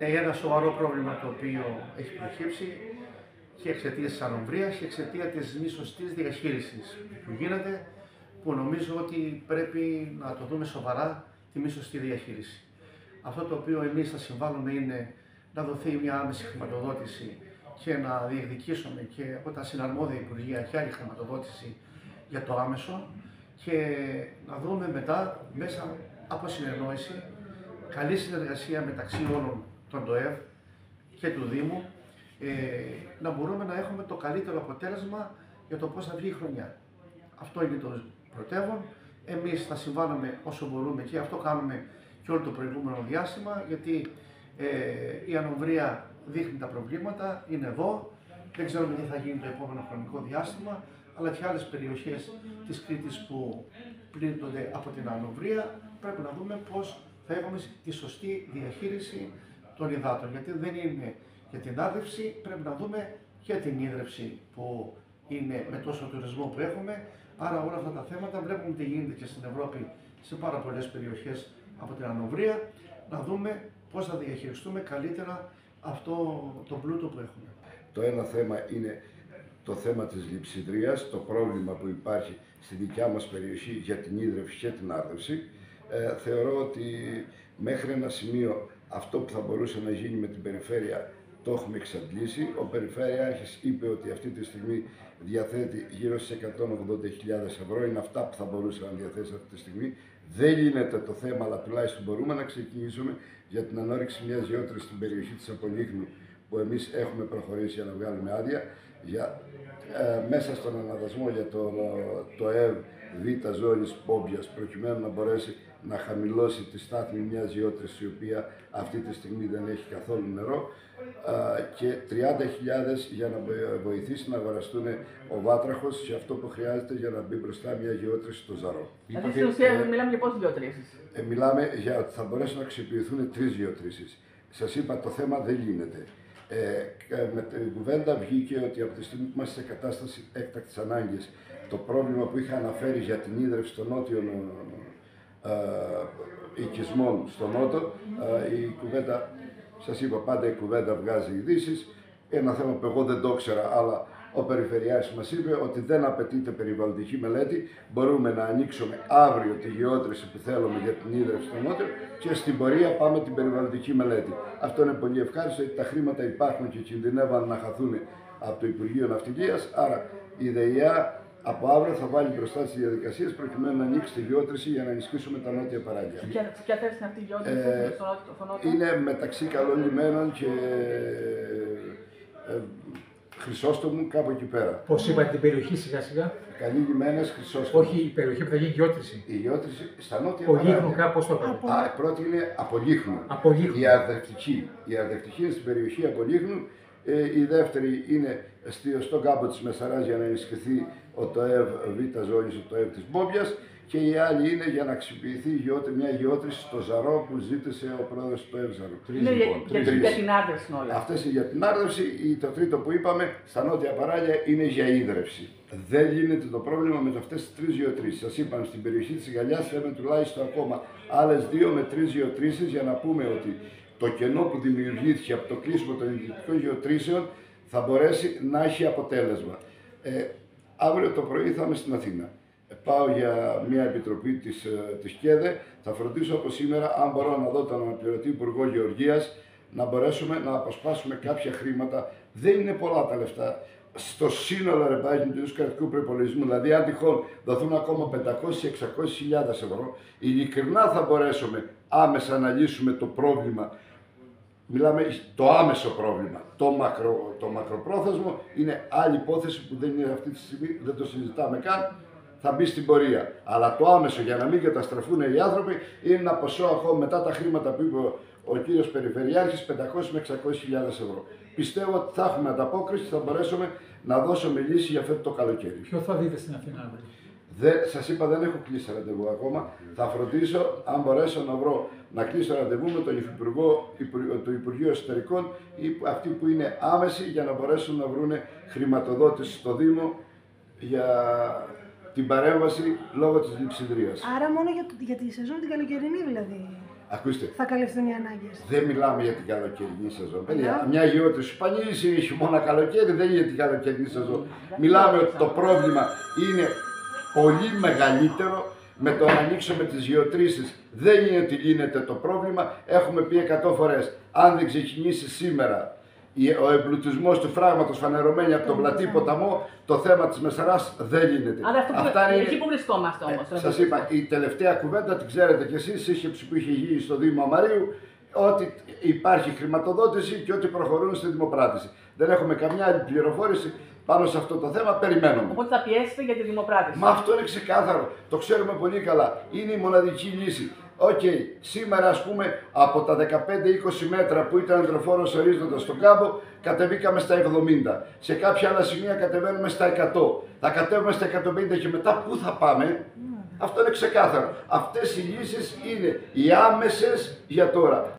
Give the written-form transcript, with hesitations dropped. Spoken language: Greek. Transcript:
ένα σοβαρό πρόβλημα το οποίο έχει προκύψει και εξαιτία της ανομβρίας και εξαιτία της μη σωστής διαχείρισης που γίνεται, που νομίζω ότι πρέπει να το δούμε σοβαρά τη μη σωστή διαχείριση. Αυτό το οποίο εμείς θα συμβάλλουμε είναι να δοθεί μια άμεση χρηματοδότηση και να διεκδικήσουμε και όταν συναρμόδια Υπουργεία και άλλη χρηματοδότηση για το άμεσο και να δούμε μετά μέσα από συνεννόηση καλή συνεργασία μεταξύ όλων των ΤΟΕΒ και του Δήμου να μπορούμε να έχουμε το καλύτερο αποτέλεσμα για το πώς θα βγει η χρονιά. Αυτό είναι το πρωτεύον. Εμείς θα συμβάλλουμε όσο μπορούμε και αυτό κάνουμε και όλο το προηγούμενο διάστημα, γιατί η ανομβρία δείχνει τα προβλήματα, είναι εδώ, δεν ξέρουμε τι θα γίνει το επόμενο χρονικό διάστημα, αλλά και άλλες περιοχές της Κρήτης που πλήττονται από την ανομβρία, πρέπει να δούμε πώς θα έχουμε τη σωστή διαχείριση των υδάτων, γιατί δεν είναι για την άρδευση, πρέπει να δούμε και την ίδρυυση που είναι με τόσο τουρισμό που έχουμε. Άρα όλα αυτά τα θέματα βλέπουμε τι γίνεται και στην Ευρώπη σε πάρα πολλές περιοχές από την ανομβρία, να δούμε πώς θα διαχειριστούμε καλύτερα αυτό το πλούτο που έχουμε. Το ένα θέμα είναι το θέμα της λειψιδρίας, το πρόβλημα που υπάρχει στη δικιά μας περιοχή για την ίδρυυση και την άρδευση. Θεωρώ ότι μέχρι ένα σημείο αυτό που θα μπορούσε να γίνει με την περιφέρεια το έχουμε εξαντλήσει. Ο Περιφερειάρχης είπε ότι αυτή τη στιγμή διαθέτει γύρω στις 180.000 ευρώ. Είναι αυτά που θα μπορούσε να διαθέσει αυτή τη στιγμή. Δεν γίνεται το θέμα, αλλά τουλάχιστον μπορούμε να ξεκινήσουμε για την ανόρυξη μιας γεώτρησης στην περιοχή της Απολύχνου, που εμείς έχουμε προχωρήσει για να βγάλουμε άδεια. Μέσα στον αναδασμό για το ΕΒ Β ζώνης Πόμπιας, προκειμένου να μπορέσει να χαμηλώσει τη στάθμη μιας γεώτρησης η οποία αυτή τη στιγμή δεν έχει καθόλου νερό, και 30.000 για να βοηθήσει να αγοραστούν ο βάτραχος και αυτό που χρειάζεται για να μπει μπροστά μια γεώτρηση στο Ζαρό. Δηλαδή στην ουσία μιλάμε για πόσες γεωτρήσεις? Μιλάμε για ότι θα μπορέσουν να αξιοποιηθούν 3 γεωτρήσεις. Σας είπα, το θέμα δεν γίνεται. Με την κουβέντα βγήκε ότι από τη στιγμή που είμαστε σε κατάσταση έκτακτης ανάγκης, το πρόβλημα που είχα αναφέρει για την ίδρυυση των νότιων οικισμών στο νότο, η κουβέντα, σας είπα, πάντα η κουβέντα βγάζει ειδήσεις. Ένα θέμα που εγώ δεν το ήξερα, αλλά ο Περιφερειάρχης μας είπε ότι δεν απαιτείται περιβαλλοντική μελέτη. Μπορούμε να ανοίξουμε αύριο τη γεώτρηση που θέλουμε για την ίδρυυση στο νότο και στην πορεία πάμε την περιβαλλοντική μελέτη. Αυτό είναι πολύ ευχάριστο, γιατί τα χρήματα υπάρχουν και κινδυνεύαν να χαθούν από το Υπουργείο Ναυτιλίας. Άρα η ΔΕΙΑ από αύριο θα βάλει μπροστά τις διαδικασίες προκειμένου να ανοίξει τη γεώτρηση για να ενισχύσουμε τα νότια παράλια. Ποια θέση είναι αυτή η γεώτρηση στο νότο? Είναι μεταξύ Καλών Λιμένων και Χρυσόστομου, κάπου εκεί πέρα. Πώς είπατε την περιοχή σιγά σιγά? Καλοί Λιμένες, Χρυσόστομου. Όχι, η περιοχή που θα γίνει γεώτρηση. Η γεώτρηση στα νότια Απολύχνου, κάπως το είπατε. Πρώτη είναι Απολύχνου. Η αρδευτική. Η αρδευτική είναι στην περιοχή Απολύχνου. Η δεύτερη είναι στον κάμπο της Μεσαράς για να ενισχυθεί ο ΤΟΕΒ Β ζώνης, το ΤΟΕΒ της Μπόμπιας, και η άλλη είναι για να αξιοποιηθεί μια γεώτρηση στο Ζαρό που ζήτησε ο πρόεδρος του ΤΟΕΒ Ζαρό. Για την άρδευση όλα. Αυτές είναι για την άρδευση. Το τρίτο που είπαμε στα νότια παράλια είναι για ίδρυυση. Δεν λύνεται το πρόβλημα με αυτές τις 3 γεωτρήσεις. Σας είπαμε, στην περιοχή της Γαλλιάς θέλουμε τουλάχιστον ακόμα άλλες 2 με 3 γεωτρήσεις για να πούμε ότι το κενό που δημιουργήθηκε από το κλείσιμο των ιδιωτικών γεωτρήσεων θα μπορέσει να έχει αποτέλεσμα. Αύριο το πρωί θα είμαι στην Αθήνα. Πάω για μια επιτροπή της ΚΕΔΕ. Θα φροντίσω από σήμερα, αν μπορώ, να δω τον αναπληρωτή Υπουργό Γεωργίας, να μπορέσουμε να αποσπάσουμε κάποια χρήματα. Δεν είναι πολλά τα λεφτά στο σύνολο, ρε πάγιν, του κρατικού προϋπολογισμού. Δηλαδή, αν τυχόν δοθούν ακόμα 500-600.000 ευρώ, ειλικρινά θα μπορέσουμε άμεσα να λύσουμε το πρόβλημα. Μιλάμε το άμεσο πρόβλημα. Το μακροπρόθεσμο είναι άλλη υπόθεση που δεν είναι αυτή τη στιγμή, δεν το συζητάμε καν. Θα μπει στην πορεία. Αλλά το άμεσο, για να μην καταστραφούν οι άνθρωποι, είναι ένα ποσό ακόμα μετά τα χρήματα που είπε ο κύριος Περιφερειάρχης, 500 με 600.000 ευρώ. Πιστεύω ότι θα έχουμε ανταπόκριση, θα μπορέσουμε να δώσουμε λύση για αυτό το καλοκαίρι. Ποιο θα δείτε στην Αθήνα αύριο? Σας είπα, δεν έχω κλείσει ραντεβού ακόμα. Θα φροντίσω, αν μπορέσω να κλείσω ραντεβού με τον Υφυπουργό του Υπουργείου Εσωτερικών ή αυτοί που είναι άμεση, για να μπορέσουν να βρουν χρηματοδότηση στο Δήμο για την παρέμβαση λόγω της λειψιδρίας. Άρα μόνο για τη σεζόν την καλοκαιρινή δηλαδή? Ακούστε. θα καλυφθούν οι ανάγκες. Δεν μιλάμε για την καλοκαιρινή σεζόν. Παιδιά, μια γεώτρηση πανίσχυη είναι χειμώνα καλοκαίρι, δεν είναι για την καλοκαιρινή σεζόν. Μιλάμε ότι το πρόβλημα είναι πολύ μεγαλύτερο. Με το να ανοίξουμε τις γεωτρήσεις δεν είναι ότι λύνεται το πρόβλημα. Έχουμε πει 100 φορές, αν δεν ξεκινήσει σήμερα ο εμπλουτισμός του φράγματος φανερωμένη από τον πλατή ποταμό, το θέμα της Μεσαράς δεν λύνεται. Αλλά εκεί που βρισκόμαστε όμως. Σας είπα, η τελευταία κουβέντα την ξέρετε κι εσείς, σύσκεψη που είχε γίνει στο Δήμο Αμαρίου, ότι υπάρχει χρηματοδότηση και ότι προχωρούν στη δημοπράτηση. Δεν έχουμε καμιά άλλη πληροφόρηση πάνω σε αυτό το θέμα, περιμένουμε. Οπότε θα πιέσετε για τη δημοπράτηση. Μα αυτό είναι ξεκάθαρο, το ξέρουμε πολύ καλά. Είναι η μοναδική λύση. Οκ, σήμερα ας πούμε από τα 15-20 μέτρα που ήταν υδροφόρος ορίζοντας στον κάμπο, κατεβήκαμε στα 70. Σε κάποια άλλα σημεία κατεβαίνουμε στα 100. Θα κατέβουμε στα 150 και μετά πού θα πάμε? Αυτό είναι ξεκάθαρο. Αυτές οι λύσεις είναι οι άμεσες για τώρα.